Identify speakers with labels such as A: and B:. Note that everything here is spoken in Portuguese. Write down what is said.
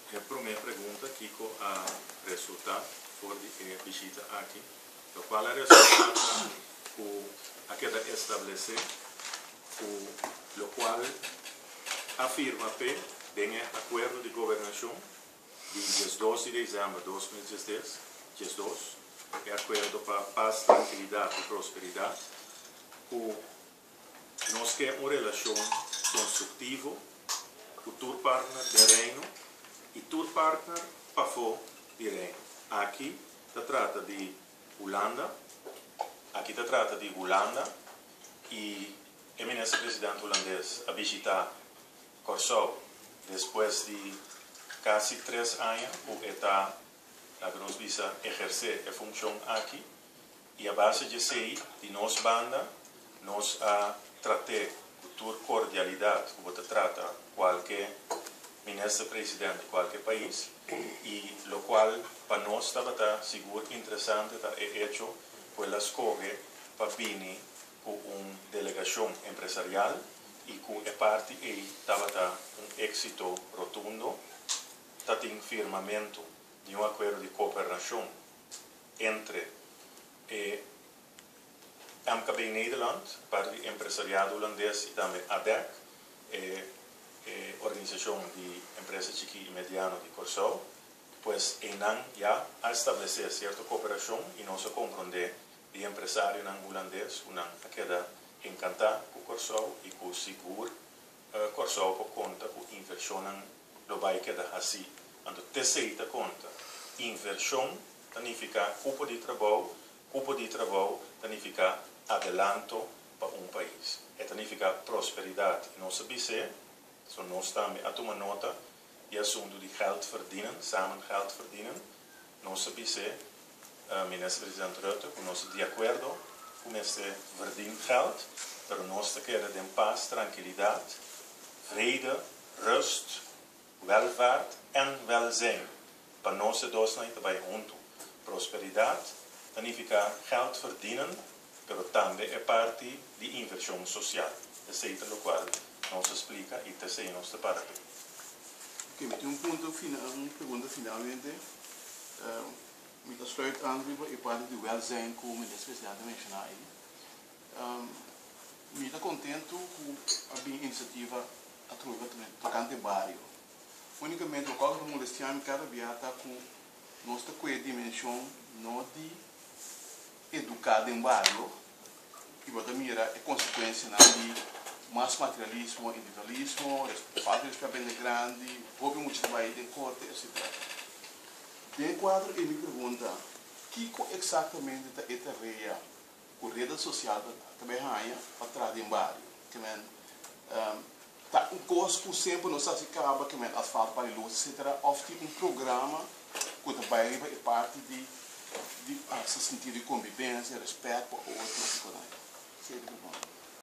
A: a primeira pergunta que a resultado for de visita aqui, o qual é o resultado que queda estabelecer, o qual afirma que tem acordo de governação de 12 de dezembro de 2016, 12, é acordo para paz, tranquilidade e prosperidade, que nós queremos uma relação construtiva, o tour partner de reino e tour partner para fora de reino. Aqui se trata de Holanda, e o ministro-presidente holandês a visitar Curaçao depois de quase 3 anos o está a nos visa exercer a função aqui e a base de sei de nossa banda nós a tratar com cordialidade como trata qualquer ministro-presidente de qualquer país e o qual para nós estava seguro interessante é hecho pela escolha para vir com uma delegação empresarial e com a parte aí estava êxito rotundo, tem firmamento de acordo de cooperação entre MKB Nederland, parte empresariado holandês e também ADEC, organização de empresas chiquis e medianas de Curaçao, pois não já a estabelecer certa cooperação e nós a compreender de empresário holandês, que queda encantado com Curaçao e com seguro Curaçao por conta com inversão não vai quedar assim. Então, terceira conta, inversão significa cupo de trabalho significa adelanto para país. E significa prosperidade. Nós sabemos, nós também a tomar nota de assunto de geld verdienen, samen geld verdienen. Nós sabemos, ministro-presidente Rutte, que nós de acordo com este verdien geld, pero nós queremos de paz, tranquilidade, vrede, rust, welvaart en welzijn. Para nós dois também junto. Prosperidade significa geld verdienen, pero também é parte de inversão social. Aceita o qual nos explica e terceiro nossa parte.
B: Ok, met een punto final, een pergunta finalmente. Met sluit aan bij parte de welzijn como de presidente mencionar. Me está contento com a minha iniciativa a tocante bairro. Unicamente o qual do mundo este ano cada dia está com nossa dimensão não de educar em bairro e para mira é consequência de mais materialismo, individualismo, falta de papel grande, houve muito trabalho em corte, etc. De quadro ele me pergunta que exatamente está a tarefa com a rede social também há para trás de bairro, que tá um gosto sempre não se acaba que asfalto para luz, etc. Ou tem programa que também é parte de esse sentido de convivência, respeito por outros,